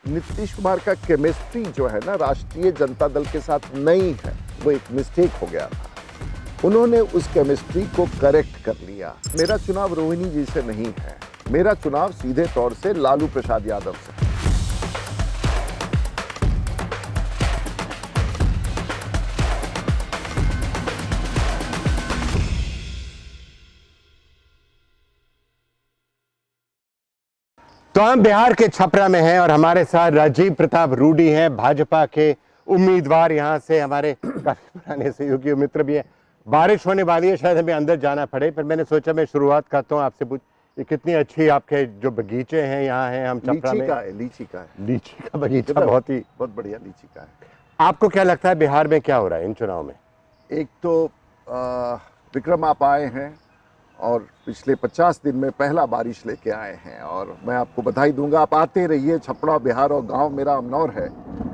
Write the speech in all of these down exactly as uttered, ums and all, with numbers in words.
नीतीश कुमार का केमिस्ट्री जो है ना राष्ट्रीय जनता दल के साथ नहीं है, वो एक मिस्टेक हो गया था। उन्होंने उस केमिस्ट्री को करेक्ट कर लिया। मेरा चुनाव रोहिणी जी से नहीं है, मेरा चुनाव सीधे तौर से लालू प्रसाद यादव से। तो हम बिहार के छपरा में हैं और हमारे साथ राजीव प्रताप रूडी हैं, भाजपा के उम्मीदवार। यहाँ से हमारे काफी पुराने सहयोगी और मित्र भी हैं। बारिश होने वाली है, शायद हमें अंदर जाना पड़े, पर मैंने सोचा मैं शुरुआत करता हूँ आपसे। पूछ ये कितनी अच्छी आपके जो बगीचे हैं यहाँ हैं, हम छपरा में। लीची का है, लीची का है, लीची का बगीचा बहुत ही बहुत बढ़िया लीची का है। आपको क्या लगता है बिहार में क्या हो रहा है इन चुनाव में? एक तो आ, विक्रम आप आए हैं और पिछले पचास दिन में पहला बारिश लेके आए हैं और मैं आपको बधाई दूंगा। आप आते रहिए। छपरा बिहार और गांव मेरा अमनौर है।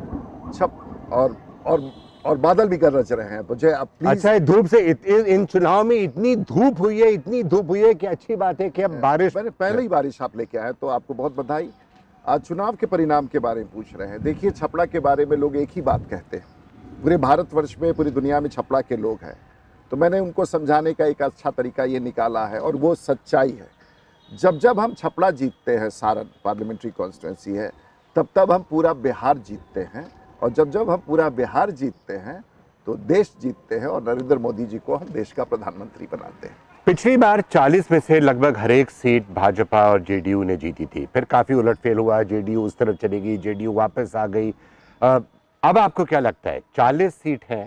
छप और और और बादल भी गरज रहे हैं मुझे आप प्लीज। अच्छा, धूप से इत, इन चुनाव में इतनी धूप हुई है, इतनी धूप हुई है कि अच्छी बात है कि अब बारिश, मैंने पहले ही बारिश आप लेके आए तो आपको बहुत बधाई। आज चुनाव के परिणाम के बारे में पूछ रहे हैं। देखिए, छपरा के बारे में लोग एक ही बात कहते हैं, पूरे भारतवर्ष में पूरी दुनिया में छपरा के लोग हैं, तो मैंने उनको समझाने का एक अच्छा तरीका ये निकाला है और वो सच्चाई है। जब जब हम छपरा जीतते हैं, सारण पार्लियामेंट्री कॉन्स्टिट्यूंसी है, तब तब हम पूरा बिहार जीतते हैं और जब जब हम पूरा बिहार जीतते हैं तो देश जीतते हैं और नरेंद्र मोदी जी को हम देश का प्रधानमंत्री बनाते हैं। पिछली बार चालीस में से लगभग हर एक सीट भाजपा और जेडीयू ने जीती थी, फिर काफी उलटफेर हुआ, जेडीयू उस तरफ चली गई, जेडीयू वापस आ गई। अब आपको क्या लगता है? चालीस सीट है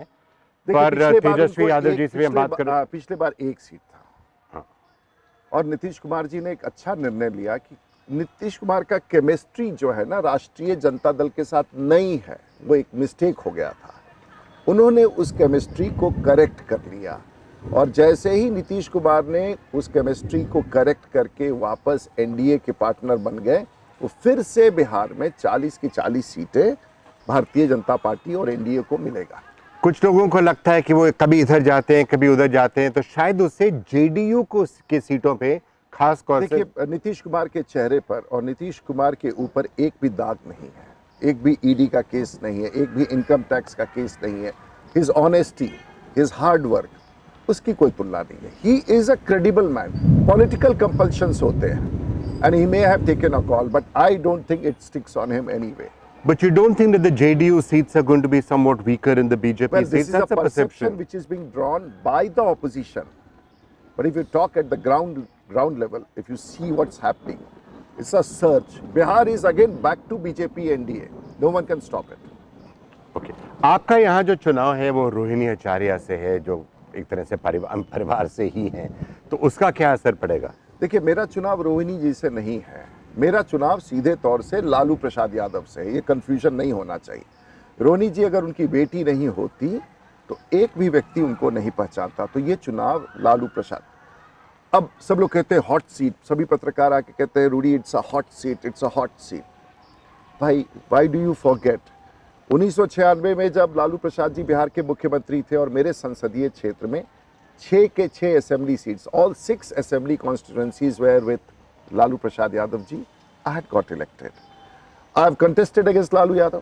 पर तेजस्वी यादव जी से भी हम बात करें, पिछले बार एक सीट था। हाँ। और नीतीश कुमार जी ने एक अच्छा निर्णय लिया कि नीतीश कुमार का केमिस्ट्री जो है ना राष्ट्रीय जनता दल के साथ नहीं है, वो एक मिस्टेक हो गया था। उन्होंने उस केमिस्ट्री को करेक्ट कर लिया और जैसे ही नीतीश कुमार ने उस केमिस्ट्री को करेक्ट करके वापस एनडीए के पार्टनर बन गए, वो फिर से बिहार में चालीस की चालीस सीटें भारतीय जनता पार्टी और एनडीए को मिलेगा। कुछ लोगों को लगता है कि वो कभी इधर जाते हैं कभी उधर जाते हैं, तो शायद उससे जेडीयू को के सीटों पे खास तौर से। देखिए, नीतीश कुमार के चेहरे पर और नीतीश कुमार के ऊपर एक भी दाग नहीं है, एक भी ईडी का केस नहीं है, एक भी इनकम टैक्स का केस नहीं है। His honesty, his hard work, उसकी कोई तुलना नहीं है। He is a credible man. Political compulsions होते हैं and he may have taken a call, but I don't think it sticks on him anyway. But you don't think that the J D U seats are going to be somewhat weaker in the B J P well, seats? This is That's a a perception, perception which is being drawn by the opposition. But if you talk at the ground ground level, if you see what's happening, it's a surge. Bihar is again back to B J P N D A. No one can stop it. Okay. आपका यहाँ जो चुनाव है वो रोहिणी आचार्य से है, जो एक तरह से परिवार परिवार से ही है, तो उसका क्या असर पड़ेगा? देखिए, मेरा चुनाव रोहिणी जी से नहीं है, मेरा चुनाव सीधे तौर से लालू प्रसाद यादव से है। ये कंफ्यूजन नहीं होना चाहिए। रोहिणी जी अगर उनकी बेटी नहीं होती तो एक भी व्यक्ति उनको नहीं पहचानता। तो ये चुनाव लालू प्रसाद। अब सब लोग कहते हैं हॉट सीट, सभी पत्रकार आके कहते हैं Rudy it's a hot seat, it's a hot seat. भाई, व्हाई डू यू फॉरगेट उन्नीस सौ छियानवे में जब लालू प्रसाद जी बिहार के मुख्यमंत्री थे और मेरे संसदीय क्षेत्र में छः के छः assembly seats, all six assembly constituencies where with Lalu Prasad Yadav ji, I had got elected. I have contested against Lalu Yadav.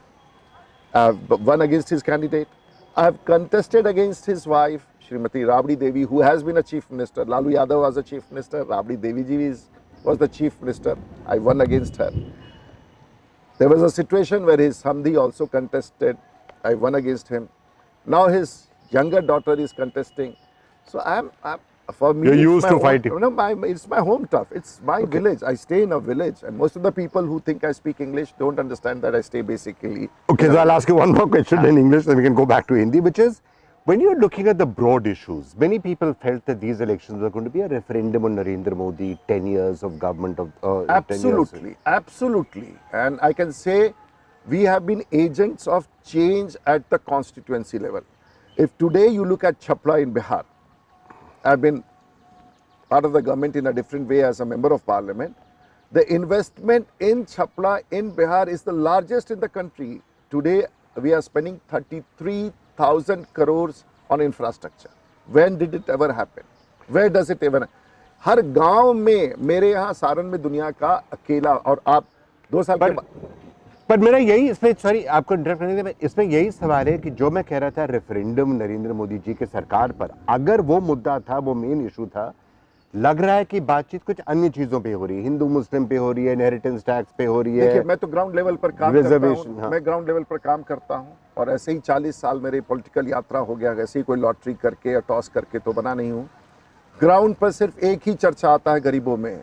I have won against his candidate. I have contested against his wife, Srimati Rabdi Devi, who has been a chief minister. Lalu Yadav was a chief minister. Rabdi Devi ji is, was the chief minister. I won against her. There was a situation where his Hamdi also contested. I won against him. Now his younger daughter is contesting. So I am. I am For me, you're used to home, fighting. No, my, it's my home turf. It's my Okay. village. I stay in a village, and most of the people who think I speak English don't understand that I stay basically. Okay, so I'll ask you one more question in English, then we can go back to Hindi, which is, when you're looking at the broad issues, many people felt that these elections were going to be a referendum on Narendra Modi, ten years of government of. Uh, absolutely, absolutely, and I can say we have been agents of change at the constituency level. If today you look at Chapra in Bihar, I've been part of the government in a different way as a member of parliament. The investment in Chapra in Bihar is the largest in the country. Today we are spending thirty-three thousand crores on infrastructure. When did it ever happen? Where does it ever? हर गांव में, मेरे यहाँ सारण में दुनिया का अकेला, और आप दो साल के बाद पर मेरा यही इसमें सॉरी आपको इंटरप्ट करने के इसमें यही सवाल है कि जो मैं कह रहा था रेफरेंडम नरेंद्र मोदी जी के सरकार पर, अगर वो मुद्दा था, वो मेन इशू था, लग रहा है कि बातचीत कुछ अन्य चीजों पे हो रही है, हिंदू मुस्लिम पे हो रही है, इनहेरिटेंस टैक्स पे हो रही है। देखिए, मैं तो ग्राउंड लेवल पर काम करता हूँ, हाँ। मैं ग्राउंड लेवल पर काम करता हूँ और ऐसे ही चालीस साल मेरी पॉलिटिकल यात्रा हो गया, ऐसे ही कोई लॉटरी करके या टॉस करके तो बना नहीं हूँ। ग्राउंड पर सिर्फ एक ही चर्चा आता है गरीबों में,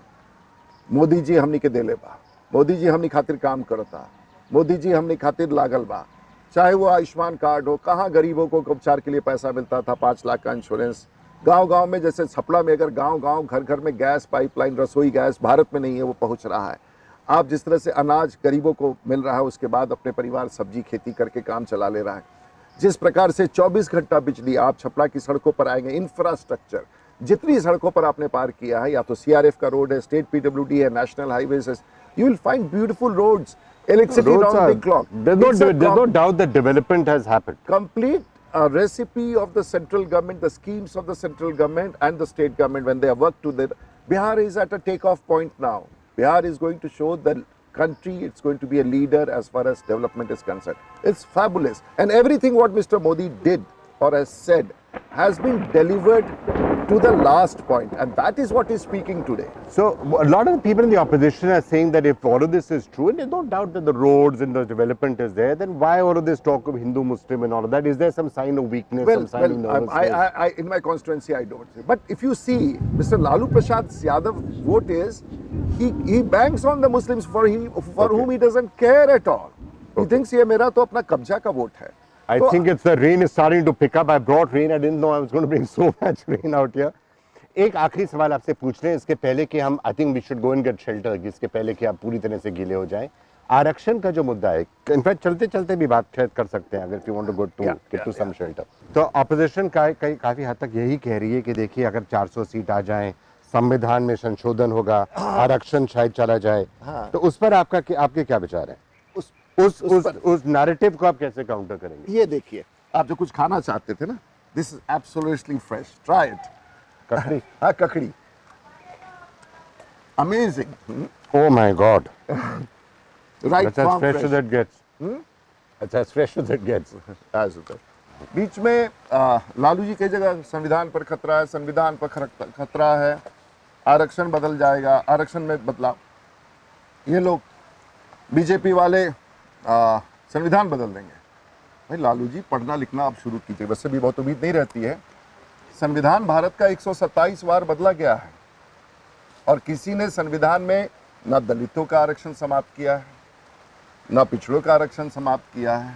मोदी जी हमनी के देले बा, मोदी जी हमनी खातिर काम करता, मोदी जी हमनी खातिर लागल बा। चाहे वो आयुष्मान कार्ड हो, कहाँ गरीबों को उपचार के लिए पैसा मिलता था, पाँच लाख का इंश्योरेंस। गांव गांव में, जैसे छपड़ा में अगर गांव गांव घर घर में गैस पाइपलाइन, रसोई गैस भारत में नहीं है, वो पहुंच रहा है। आप जिस तरह से अनाज गरीबों को मिल रहा है, उसके बाद अपने परिवार सब्जी खेती करके काम चला ले रहा है। जिस प्रकार से चौबीस घंटा बिजली, आप छपड़ा की सड़कों पर आएंगे, इंफ्रास्ट्रक्चर जितनी सड़कों पर आपने पार किया है, या तो सीआरएफ का रोड है, स्टेट पीडब्ल्यूडी है, नेशनल हाईवेज है, you will find beautiful roads, electricity round the clock. There's no, there's no doubt that development has happened. Complete a recipe of the central government, the schemes of the central government and the state government when they have worked together. Bihar is at a takeoff point now. Bihar is going to show the country, it's going to be a leader as far as development is concerned. It's fabulous. And everything what Mister Modi did or has said has been delivered to the last point, and that is what is speaking today. So a lot of the people in the opposition are saying that if all of this is true, and there's no doubt that the roads and the development is there, then why all of this talk of Hindu, Muslim and all of that? Is there some sign of weakness, Well, some sign well of nervousness? I, I, I, in my constituency, I don't see. But if you see, Mister Lalu Prasad Yadav vote is, he, he banks on the Muslims for, he, for Okay. whom he doesn't care at all. He Okay. thinks ये मेरा तो अपना कब्जा का vote है. I तो think it's the rain is starting to pick up. I brought rain. I didn't know I was going to bring so much rain out here. एक आखिरी सवाल आपसे पूछ रहे हैं इसके पहले कि हम I think we should go and get shelter, इसके पहले कि आप पूरी तरह से गीले हो जाएं। आरक्षण का जो मुद्दा है, इनफैक्ट चलते चलते भी बात शायद कर सकते हैं अगर you want to go to get to some shelter. तो ऑपोजिशन का कई काफी हद तक यही कह रही है कि देखिए अगर चार सौ सीट आ जाएं, संविधान में संशोधन होगा, आरक्षण शायद चला जाए, तो उस पर आपका आपके क्या विचार है? उस उस उस उस नैरेटिव को आप कैसे काउंटर करेंगे? ये देखिए, आप जो कुछ खाना चाहते थे ना, this is absolutely fresh, try it. ककड़ी? हाँ, ककड़ी, amazing. Oh my God! Right, That's as fresh as it gets. That's as fresh as it gets. As it is. बीच में आ, लालू जी की जगह संविधान पर खतरा है, संविधान पर खर- खतरा है, आरक्षण बदल जाएगा, आरक्षण में बदलाव। ये लोग बीजेपी वाले आ, संविधान बदल देंगे। भाई लालू जी, पढ़ना लिखना आप शुरू कीजिए, वैसे भी बहुत उम्मीद नहीं रहती है। संविधान भारत का एक सौ सत्ताईस बार बदला गया है और किसी ने संविधान में न दलितों का आरक्षण समाप्त किया है, न पिछड़ों का आरक्षण समाप्त किया है,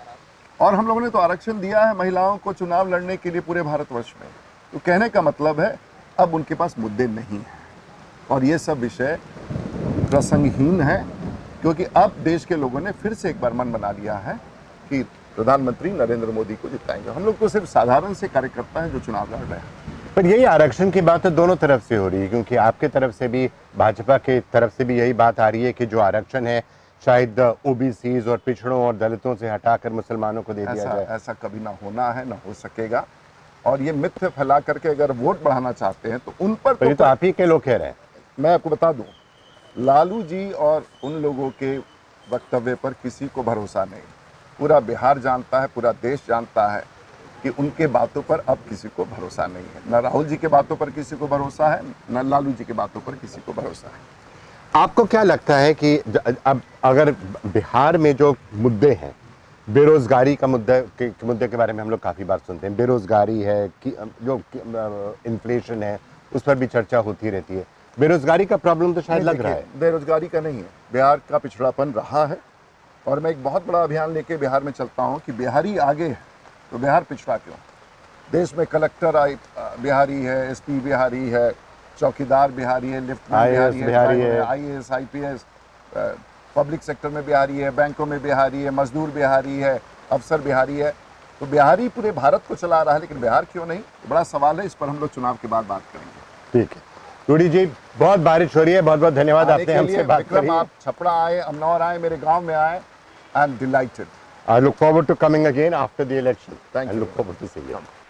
और हम लोगों ने तो आरक्षण दिया है महिलाओं को चुनाव लड़ने के लिए पूरे भारतवर्ष में। तो कहने का मतलब है अब उनके पास मुद्दे नहीं हैं और ये सब विषय प्रसंगहीन है, क्योंकि अब देश के लोगों ने फिर से एक बार मन बना लिया है कि प्रधानमंत्री नरेंद्र मोदी को जिताएंगे। हम लोग तो सिर्फ साधारण से कार्यकर्ता हैं जो चुनाव लड़ रहे हैं। पर यही आरक्षण की बात तो दोनों तरफ से हो रही है, क्योंकि आपके तरफ से भी, भाजपा के तरफ से भी यही बात आ रही है कि जो आरक्षण है शायद ओबीसीज और पिछड़ों और दलितों से हटाकर मुसलमानों को दे दिया ऐसा जाए। ऐसा कभी ना होना है, ना हो सकेगा। और ये मिथ्य फैला करके अगर वोट बढ़ाना चाहते हैं तो उन पर पर ये तो आप ही के लोग कह रहे हैं। मैं आपको बता दूं, लालू जी और उन लोगों के वक्तव्य पर किसी को भरोसा नहीं। पूरा बिहार जानता है, पूरा देश जानता है कि उनके बातों पर अब किसी को भरोसा नहीं है। न राहुल जी के बातों पर किसी को भरोसा है, न लालू जी के बातों पर किसी को भरोसा है। आपको क्या लगता है कि अब अगर बिहार में जो मुद्दे हैं, बेरोजगारी का मुद्दा के, के मुद्दे के बारे में हम लोग काफ़ी बार सुनते हैं, बेरोजगारी है कि जो इन्फ्लेशन है उस पर भी चर्चा होती रहती है, बेरोजगारी का प्रॉब्लम तो शायद लग रहा है। बेरोजगारी का नहीं है, बिहार का पिछड़ापन रहा है और मैं एक बहुत बड़ा अभियान लेके बिहार में चलता हूँ कि बिहारी आगे है तो बिहार पिछड़ा क्यों। देश में कलेक्टर आई बिहारी है, एसपी बिहारी है, चौकीदार बिहारी है, लिफ्टमैन बिहारी है, बिहारी है, आईएएस आईपीएस, पब्लिक सेक्टर में बिहारी है, बैंकों में बिहारी है, मजदूर बिहारी है, अफसर बिहारी है। तो बिहारी पूरे भारत को चला रहा है, लेकिन बिहार क्यों नहीं, बड़ा सवाल है। इस पर हम लोग चुनाव के बाद बात करेंगे। ठीक है रूडी जी, बहुत बारिश हो रही है, बहुत बहुत धन्यवाद आपने हमसे बात करी। आप छपरा आए, अमनौर आए, मेरे गाँव में आए, I am delighted. I look forward to coming again after the election. Thank I you. look forward to seeing you.